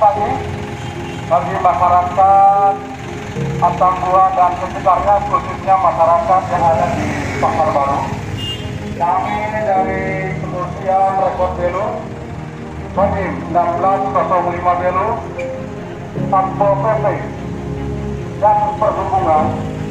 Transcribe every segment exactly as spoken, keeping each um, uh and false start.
pagi bagi masyarakat Atambua dan sekitarnya, khususnya masyarakat yang ada di Pasar Baru. Kami dari Kepolisian Rekod Belu, Kodim enam belas nol lima Belu, Satpol P P dan Perhubungan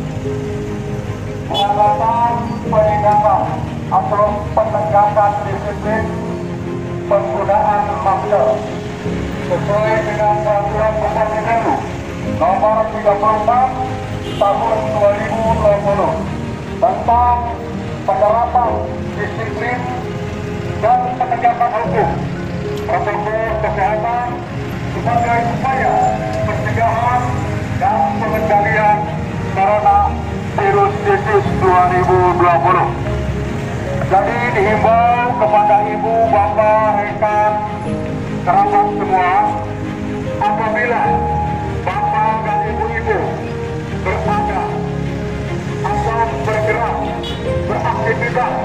mengadakan penindakan atau penegakan disiplin penggunaan masker sesuai dengan peraturan Bupati Belu nomor tiga puluh empat tahun dua ribu dua puluh tentang penerapan disiplin dan penegakan hukum protokol kesehatan sebagai upaya pencegahan dan pengendalian corona virus disease dua ribu dua puluh. Jadi dihimbau kepada ibu, bapak, rekan, kerabat semua, apabila bapak dan ibu-ibu berada atau bergerak, beraktivitas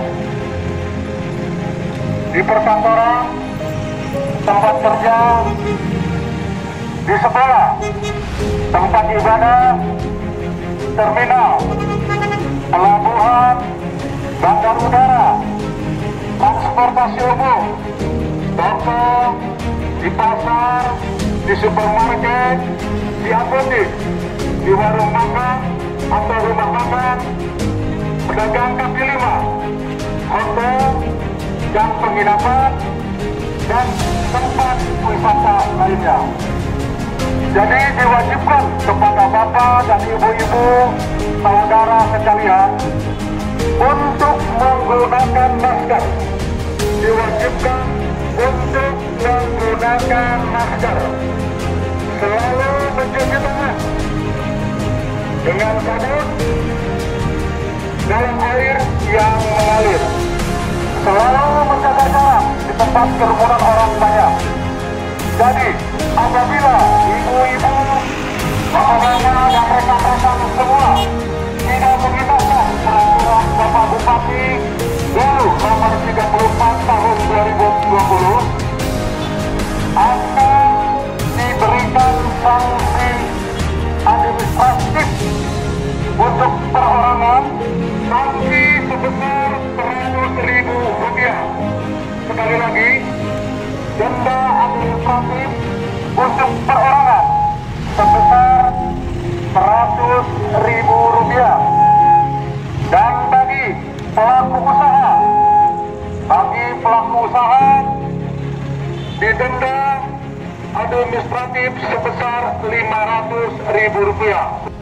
di perkantoran, tempat kerja, di sekolah, tempat ibadah, terminal, pelabuhan, bandar udara, transportasi umum, toko, di pasar, di supermarket, di apotek, di warung makan atau rumah makan, pedagang kaki lima, hotel, dan penginapan, dan tempat wisata lainnya. Jadi diwajibkan kepada bapak dan ibu-ibu, saudara sekalian, untuk menggunakan masker. Diwajibkan untuk menggunakan masker. Selalu mencuci tangan dengan sabun dalam air yang mengalir. Selalu menjaga jarak di tempat kerumunan orang banyak. Jadi apabila ibu-ibu, bapak-bapak dan rekan-rekan semua tidak mengindahkan peraturan Bapak Bupati Belu nomor tiga puluh empat tahun dua ribu dua puluh, akan diberikan sanksi administratif untuk perorangan, sanksi sebesar seratus ribu rupiah. Sekali lagi, denda administratif untuk perorangan sebesar seratus ribu rupiah. Dan bagi pelaku usaha, bagi pelaku usaha didenda administratif sebesar lima ratus ribu rupiah.